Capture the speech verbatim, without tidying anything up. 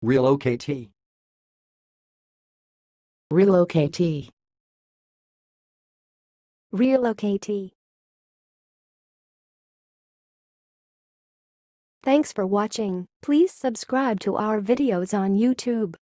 relocatee, relocatee, relocatee. Thanks for watching. Please subscribe to our videos on YouTube.